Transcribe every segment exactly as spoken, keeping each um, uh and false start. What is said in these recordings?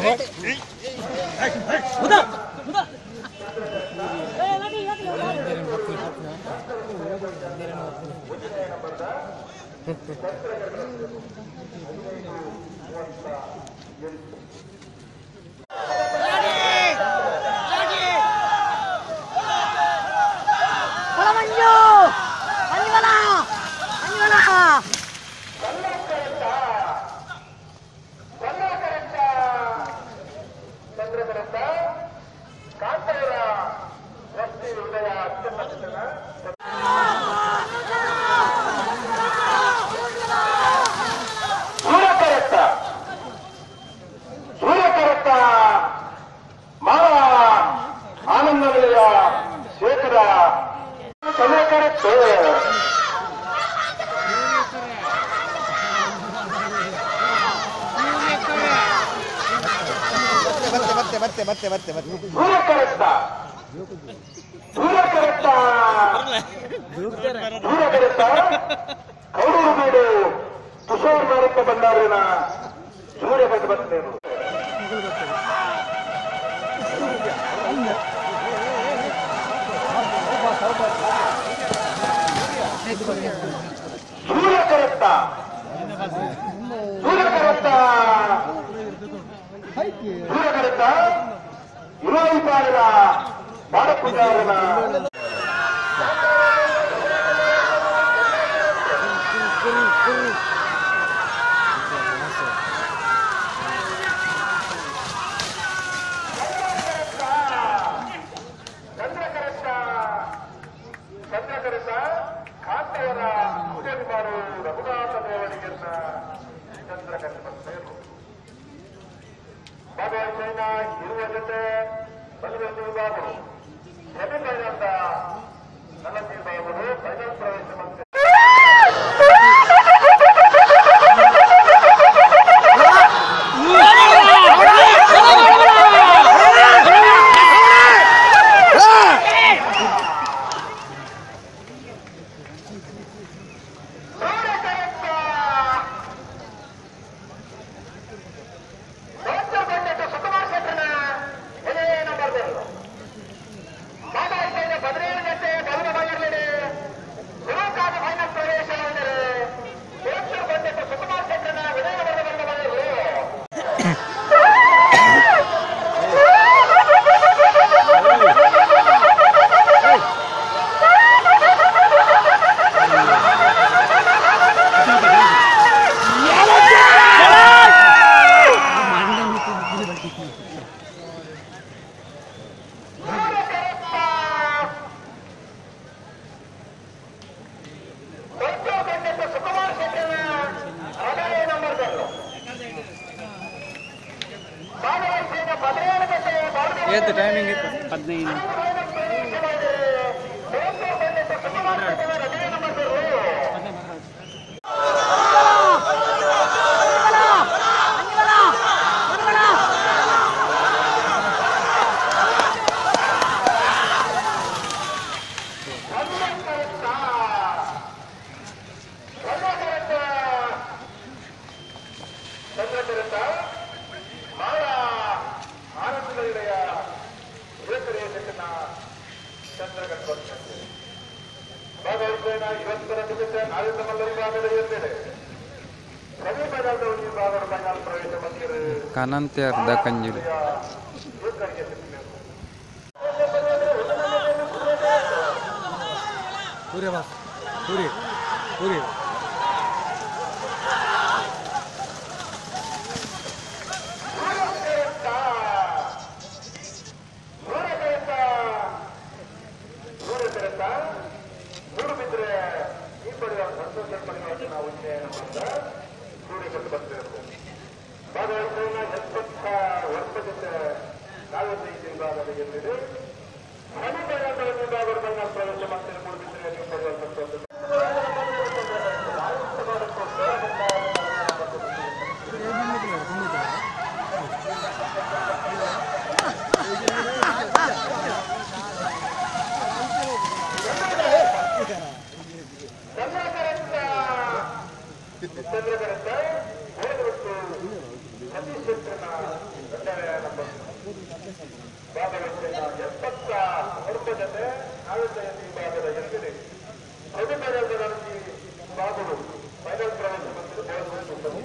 ಮತ್ತೆ ಮತ್ತೆ ಮತ್ತೆ ಮತ್ತೆ ದೂರ ಕರೆಸ್ತಾ ದೂರ ಕರೆಸ್ತಾ ದೂರ ಕರೆಸ್ತಾ ಕೌಡೂರು ಬೀಡು ತುಷಾರ್ ಮಾರಕ್ಕೆ ಬಂದಾರಿನ ಸೂರ್ಯ ಕಟ್ಟು ಬರ್ತೇನೆ ದೂರ ಕರೆಸ್ತಾ ದೂರ ಕರೆಸ್ತಾ ದೂರ ಕರೆಸ್ತಾ ಇರುವೈ ಪಾಲಿನ ಬಾಡಪುಜಾರನ ಚಂದ್ರಕರೆತ ಚಂದ್ರಕರೆತ ಕಾಂತೆಯರ ಪೂಜೆಮಾರು ರಘುನಾಥ ದೇವರಿಗೆನ್ನ ಚಂದ್ರಕರೆತ ಬಂದರು ಭಗವಂತನ ಇರುವ ಜೊತೆ ಬಲವಂತ ಬಾಬು ಸೆಮಿಫೈನಲ್ ನಲವತ್ತು ಬಾಬರು ಫೈನಲ್ ಪ್ರವೇಶ ಮಾಡ್ತಾರೆ. ಏತು ಟೈಮಿಂಗ್ ಇತ್ತು ಹದಿನೈದು ಇವತ್ತರ ನಿಮಿತ್ತ ನಾಳಿನ ಮಲ್ಲರಿಗಾಗದ ಇರ್ತದೆ ಸೆಮಿಫೈನಲ್ ವಿಭಾಗದ ಫೈನಲ್ ಪ್ರವೇಶ ಬಂದಿರು ಕಾನಂತೆ ಅರ್ಧ ಕಂಜಿರು ಪೂರಿ ಬಾಸ್ ಪೂರಿ ಪೂರಿ ಪ್ರವೇಶ ಮಾಡ್ತಾರೆ ನಾಲ್ಕನೇ ವಿಭಾಗದ ಎಂದಿದೆ ಸೆಮಿಫೈನಲ್ ನಡೆಸಿ ಬಾಗುಡು ಫೈನಲ್ ಪ್ರವೇಶ ಬಂದಿದ್ದು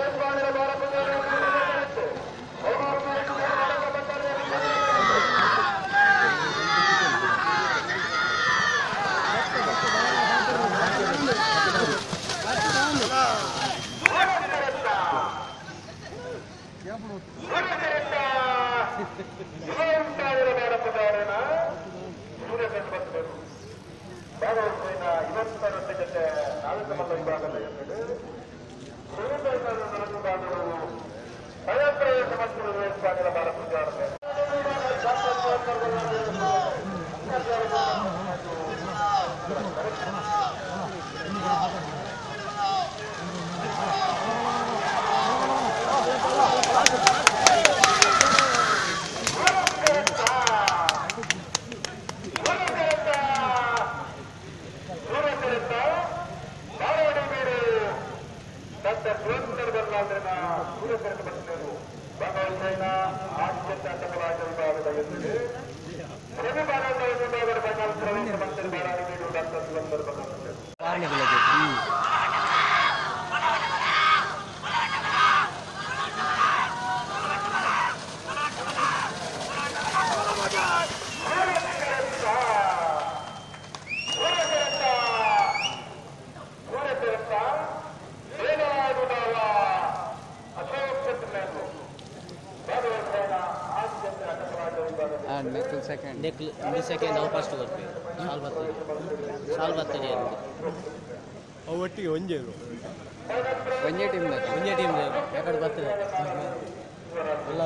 ಸೆಕೆಂಡ್ ಒಂದು ಸೆಕೆಂಡ್ ನಾವು ಫಸ್ಟ್ ಬರ್ತೀವಿ ಸಾಲ್ ಬರ್ತದೆ ಸಾಲ್ ಬರ್ತದೆ ಅವು ಒಟ್ಟಿಗೆ ಒಂಜೆ ಒಂದೇ ಟೀಮ್ ಒಂಜೆ ಟೀಮ್ ಯಾಕಡೆ ಬರ್ತದೆ ಎಲ್ಲ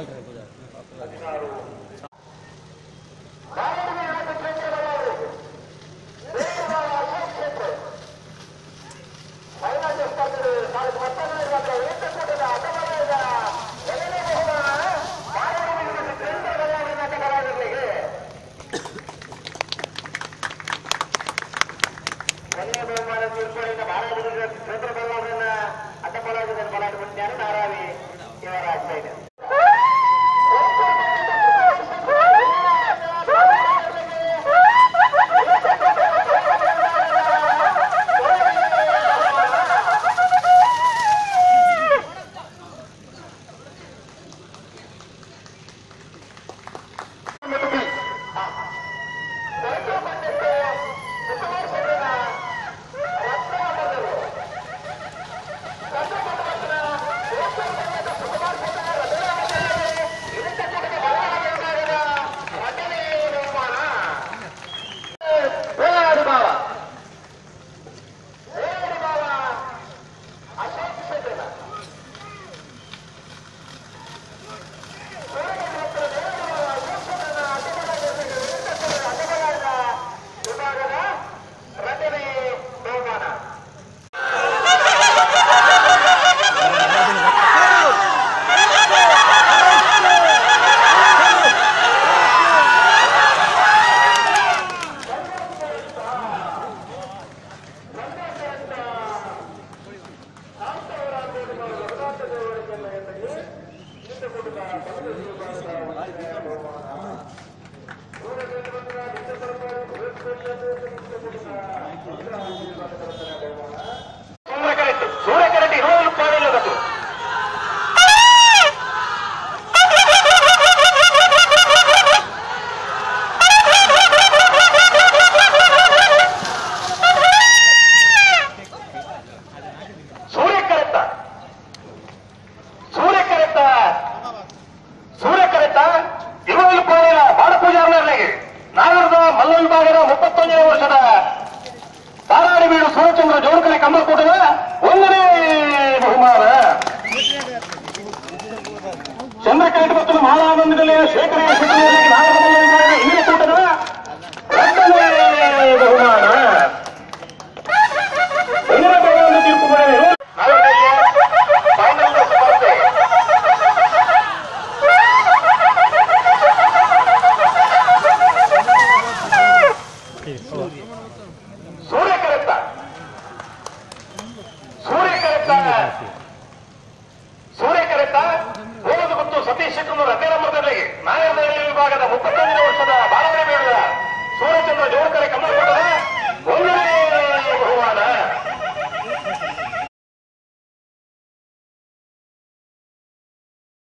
ಸೂರ್ಯಚಂದ್ರ ಜೋಡಕಲೆ ಕಮ್ಮಲ್ಕೋಟದ ಒಂದನೇ ಬಹುಮಾನ. ಚಂದ್ರಕಾಂತ ಮತ್ತು ಮಹಾನಂದದಲ್ಲಿ ಶೇಖರ ಹಿಂದಿನ ಕೂಟದ ಎರಡನೇ ಬಹುಮಾನ. ಹಿಂದಿನ ಬಹುಮಾನ ತೀರ್ಪು ಮಾಡಿದರು. ಸೂರ್ಯಕರತ್ತ ಸೂರ್ಯಕರತ್ತ ಸೂರ್ಯಕರತ್ತ ಹೋದ ಮತ್ತು ಸತೀಶ್ ಶೆಟ್ಟರು ರಥೇರಮರದಲ್ಲಿ ನಾಯಕರ ವಿಭಾಗದ ಮುಪ್ಪತ್ತೊಂದನೇ ವರ್ಷದ ಬಾಲವೇ ಬೇಡದ ಸೂರ್ಯಚಂದ್ರ ಜೋಡ ಯುವಕರ ಕಮಲ